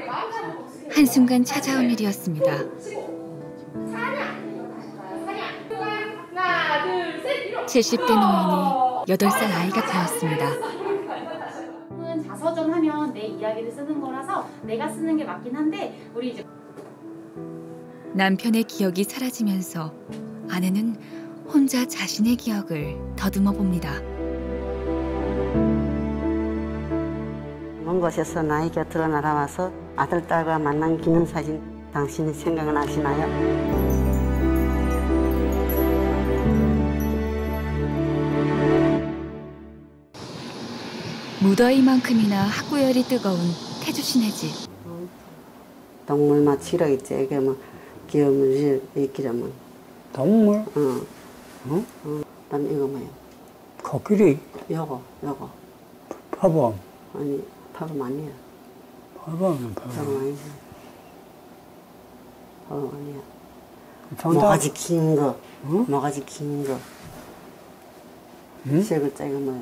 한순간 찾아온 일이었습니다. 70대 노인이 8살 아이가 되었습니다. 자서전 하면 내 이야기를 쓰는 거라서 내가 쓰는 게 맞긴 한데 우리 이제 남편의 기억이 사라지면서 아내는 혼자 자신의 기억을 더듬어 봅니다. 먼 곳에서 나의 곁으로 날아와서 아들, 딸과 만난 기념사진 당신이 생각은 나시나요? 무더위만큼이나 학구열이 뜨거운 태주 씨네 집. 동물만 치러 있지. 이게 뭐 기억을 이기려면. 동물? 응. 어? 그다음 이거 뭐야? 코끼리? 요거. 파범? 아니 파범 아니야. 파범. 파범 아니지. 파범 아니야. 정답. 모가지 긴 거. 응? 모가지 긴 거. 응? 세 글자 이거 뭐야?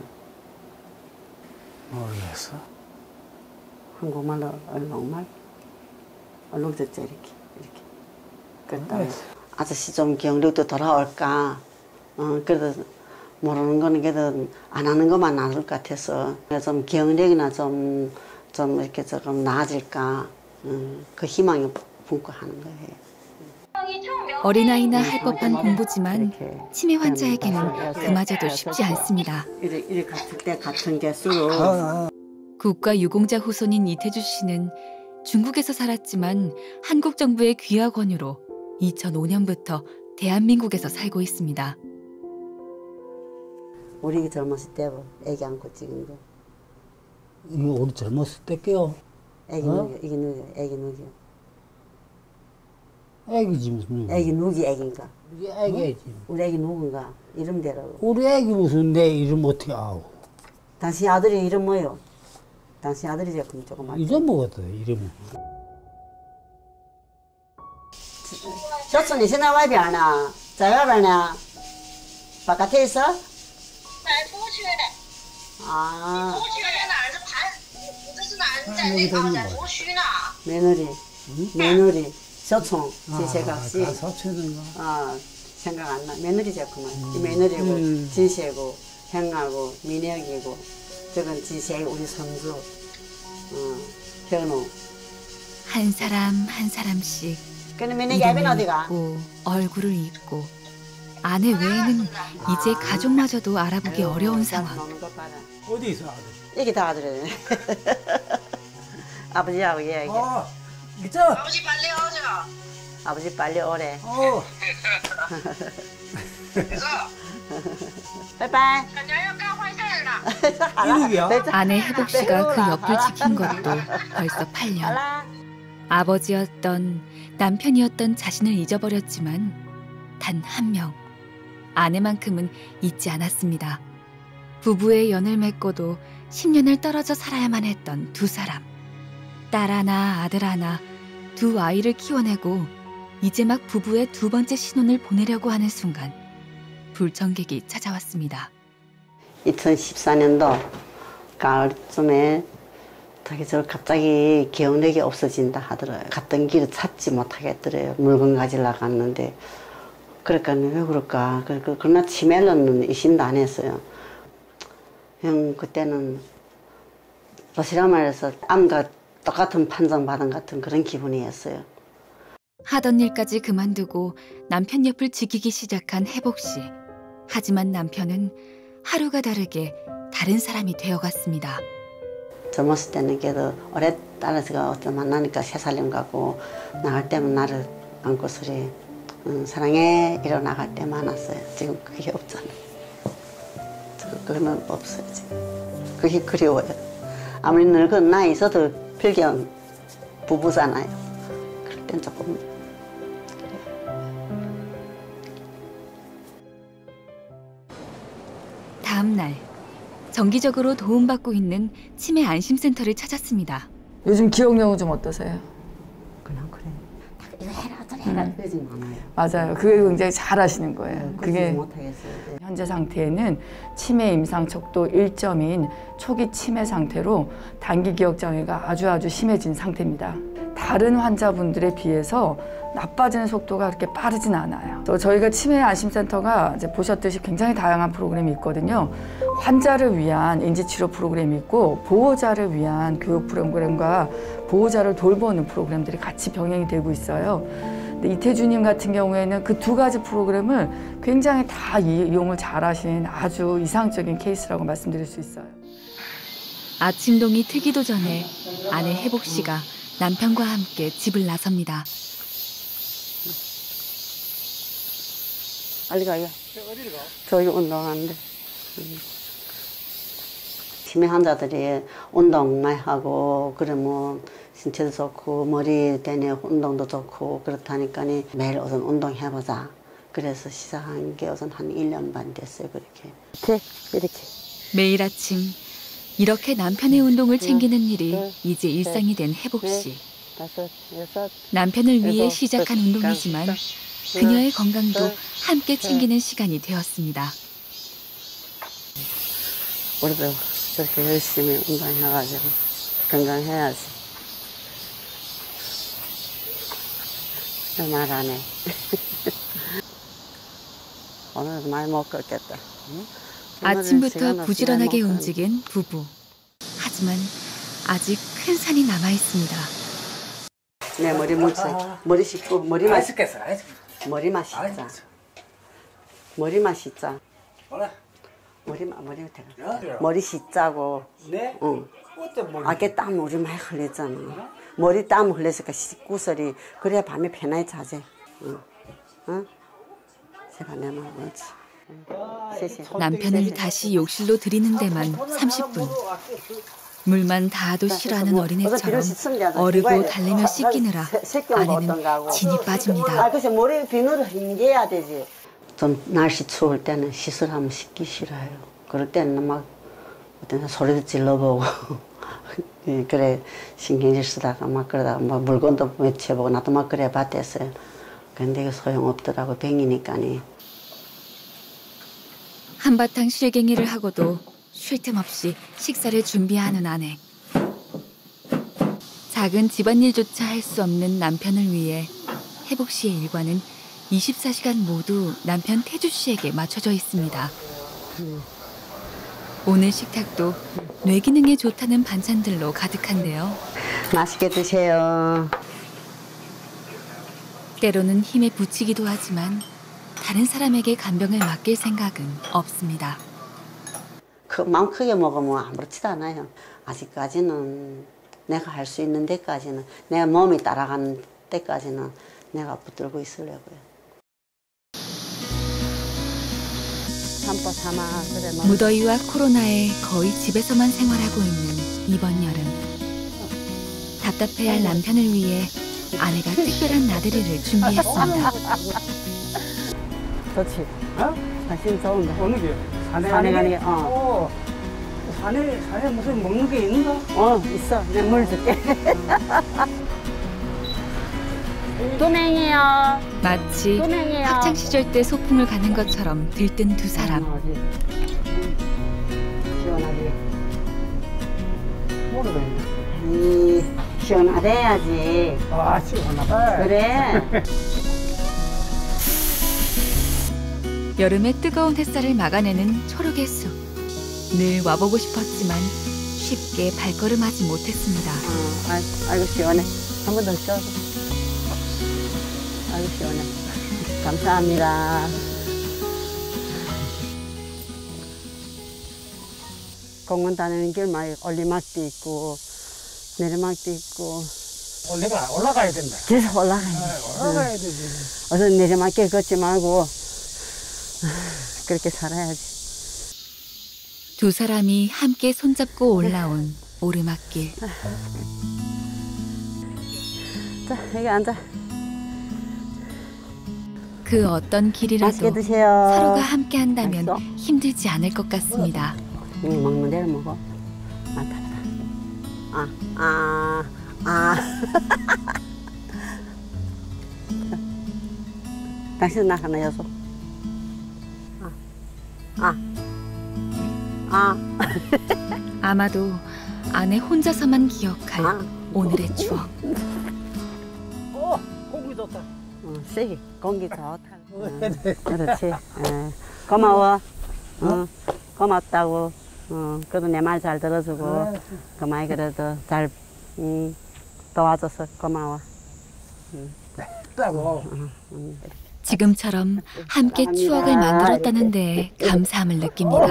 모르겠어. 한국말로 얼룩말? 얼룩졌지 이렇게. 그랬다. 아저씨 좀 기억력도 돌아올까? 그래도 모르는 거는 그래도 안 하는 것만 나을 것 같아서 좀 기억력이나 좀 이렇게 조금 나아질까? 그 희망이 품고 하는 거예요. 어린아이나 할 법한 공부지만 치매 환자에게는 그마저도 쉽지 않습니다. 이렇게 같을 때 같은 개수로 국가유공자 후손인 이태주 씨는 중국에서 살았지만 한국 정부의 귀화 권유로 2005년부터 대한민국에서 살고 있습니다. 우리 젊었을 때 애기 안고 찍은 거. 이거 우리 젊었을 때게요. 애기 누기, 애기 누기. 애기지 무슨. 애기 누기 애기인가? 우리 애기지. 우리 애기 누군가 이름대로. 우리 애기 무슨 내 이름 어떻게 아우. 당신 아들이 이름 뭐요? 당신 아들이 조금 알. 잊어먹었다 이름을. 小春，你现在外边呢？在外边呢？바깥에 있어？ 在出去的。 啊。 出去在哪儿？这盘，你这是哪儿？在那个在图区呢。 며느리. 小春，진세각씨. 다 사촌인가? 생각 안 나. 며느리였구만. 이 며느리고, 진세고, 형하고, 민혁이고, 저건 진세 우리 손주, 현우. 한 사람 한 사람씩 이름을 이름을 잊고 얼굴을 잊고 아내 외에는 이제 가족마저도 알아보기 어려운 상황. 어디 있어 아들? 이게 다 아들이네. 아버지하고 얘기. 있잖아. 아버지 빨리 오죠. 아버지 빨리 오래. 빠이빠이. 感觉要干坏事了。 이름이야? 아내 혜복 씨가 그 옆을 지킨 것도 벌써 8년. 아버지였던 남편이었던 자신을 잊어버렸지만 단 한 명, 아내만큼은 잊지 않았습니다. 부부의 연을 맺고도 10년을 떨어져 살아야만 했던 두 사람. 딸 하나, 아들 하나, 두 아이를 키워내고 이제 막 부부의 두 번째 신혼을 보내려고 하는 순간 불청객이 찾아왔습니다. 2014년도 가을쯤에 저 갑자기 기억력이 없어진다 하더라고요. 갔던 길을 찾지 못하겠더래요. 물건 가지러 갔는데. 그러니까 왜 그럴까. 그러나 치매는 의심도 안 했어요. 형 그때는 도시락 말해서 암과 똑같은 판정받은 같은 그런 기분이었어요. 하던 일까지 그만두고 남편 옆을 지키기 시작한 혜복 씨. 하지만 남편은 하루가 다르게 다른 사람이 되어갔습니다. 젊었을 때는 그래도 오래 딸아서가 어떤 만나니까 새살림 가고 나갈 때면 나를 안고 소리 사랑해 이러고 나갈 때 많았어요. 지금 그게 없잖아요. 그거는 없어요 지금. 그게 그리워요. 아무리 늙은 나이 있어도 필경 부부잖아요. 그럴 땐 조금 다음 날 정기적으로 도움받고 있는 치매 안심센터를 찾았습니다. 요즘 기억력은 좀 어떠세요? 그냥 그래. 이거 해라 저래 해라 그러진 않아요. 맞아요. 그게 굉장히 잘하시는 거예요. 그게 못하겠어요. 네. 현재 상태에는 치매 임상 척도 1점인 초기 치매 상태로 단기 기억 장애가 아주 심해진 상태입니다. 다른 환자분들에 비해서 나빠지는 속도가 그렇게 빠르진 않아요. 또 저희가 치매 안심센터가 이제 보셨듯이 굉장히 다양한 프로그램이 있거든요. 환자를 위한 인지치료 프로그램이 있고 보호자를 위한 교육 프로그램과 보호자를 돌보는 프로그램들이 같이 병행이 되고 있어요. 근데 이태주님 같은 경우에는 그 두 가지 프로그램을 굉장히 다 이용을 잘하신 아주 이상적인 케이스라고 말씀드릴 수 있어요. 아침동이 트기도 전에 아내 혜복 씨가 남편과 함께 집을 나섭니다. 빨리 가요. 어디를 가? 저기 운동하는데. 치매 환자들이 운동 많이 하고 그러면 신체도 좋고 머리 되네 운동도 좋고 그렇다니까 매일 우선 운동해보자. 그래서 시작한 게 우선 한 1년 반 됐어요. 그렇게. 이렇게. 매일 아침 이렇게 남편의 운동을 챙기는 일이 이제 일상이 된 혜복 씨. 5, 6, 남편을 위해 시작한 운동이지만 그녀의 건강도 함께 챙기는 시간이 되었습니다. 우리도 저렇게 열심히 운동해가지고 건강해야지. 말 안 해. 오늘도 많이 못 걷겠다. 아침부터 부지런하게 움직인 부부. 하지만 아직 큰 산이 남아 있습니다. 내 머리 묻지. 머리 씻고 머리 맛. 아이스겠어. 머리 맛있자. 머리 맛있자. 뭐라? 머리 씻자고. 네? 응. 어때 뭐? 아까 땀 우리 많이 흘렸잖아. 머리 땀 흘렸으니까 씻고서리 그래야 밤에 편하게 자지. 응. 응? 제발 내 말 그렇지. 남편을 다시 욕실로 들이는 데만 30분. 물만 닿아도 싫어하는 어린애처럼 어르고 달래며 씻기느라 아내는 진이 빠집니다. 그래서 머리 비누를 헹겨야 되지. 좀 날씨 추울 때는 시술하면 씻기 싫어요. 그럴 때는 막 어떤 소리도 질러보고 그래 신경질 쓰다가 막 그러다가 막 물건도 외쳐보고 나도 막 그래 봤댔어요. 근데 이거 소용없더라고 병이니까니. 한바탕 실갱이를 하고도 쉴 틈 없이 식사를 준비하는 아내. 작은 집안일조차 할 수 없는 남편을 위해 혜복 씨의 일과는 24시간 모두 남편 태주 씨에게 맞춰져 있습니다. 오늘 식탁도 뇌기능에 좋다는 반찬들로 가득한데요. 맛있게 드세요. 때로는 힘에 부치기도 하지만 다른 사람에게 간병을 맡길 생각은 없습니다. 마음 크게 먹으면 아무렇지도 않아요. 아직까지는 내가 할 수 있는 데까지는 내가 몸이 따라가는 때까지는 내가 붙들고 있으려고요. 삼포 삼아 그래 뭐. 무더위와 코로나에 거의 집에서만 생활하고 있는 이번 여름. 답답해할 남편을 위해 아내가 특별한 나들이를 준비했습니다. 좋지? 어? 사실 좋은데. 어느 게? 산에 가는 게. 산에 무슨 먹는 게 있는가? 있어. 내가 물 줄게. 도맹이요. 마치 도맹이요. 학창 시절 때 소풍을 가는 것처럼 들뜬 두 사람. 시원하게. 뭐를 시원하대야지. 아, 시원하다. 그래. 여름의 뜨거운 햇살을 막아내는 초록의 숲. 늘 와보고 싶었지만 쉽게 발걸음하지 못했습니다. 아이고 시원해. 한 번 더 쉬어줘. 아이고 시원해. 감사합니다. 공원 다니는 길마에 올리막도 있고 내리막도 있고. 내가 올라가야 된다. 계속 올라가야 돼. 올라가야 되지. 어서 내리막길 걷지 말고 그렇게 살아야지. 두 사람이 함께 손잡고 올라온 오르막길. 자, 여기 앉아. 그 어떤 길이라도 맛있게 드세요. 서로가 함께 한다면 맛있어? 힘들지 않을 것 같습니다. 먹는 대로 먹어. 많다. 당신 나가나 여소. 아마도 아내 혼자서만 기억할 오늘의 추억. 좋다. 세게 공기 좋다. 그렇지. 고마워. 고맙다고. 그래도 내 말 잘 들어주고 그만 그래도 잘 도와줘서 고마워. 있다고. 지금처럼 함께 추억을 만들었다는 데에 감사함을 느낍니다.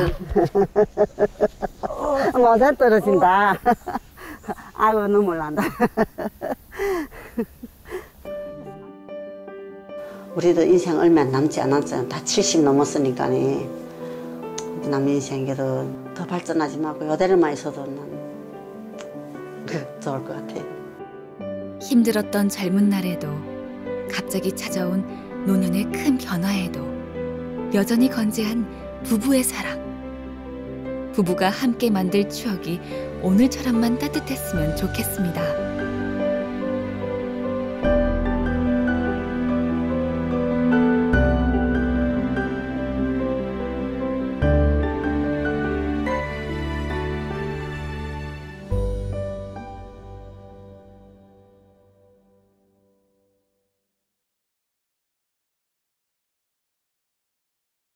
모자 떨어진다. 아이고 눈물 난다. 우리도 인생 얼마 남지 않았잖아. 다 70 넘었으니까 남 인생에도 더 발전하지 말고 이대로만 있어도 난 좋을 것 같아. 힘들었던 젊은 날에도 갑자기 찾아온 노년의 큰 변화에도 여전히 건재한 부부의 사랑. 부부가 함께 만들 추억이 오늘처럼만 따뜻했으면 좋겠습니다.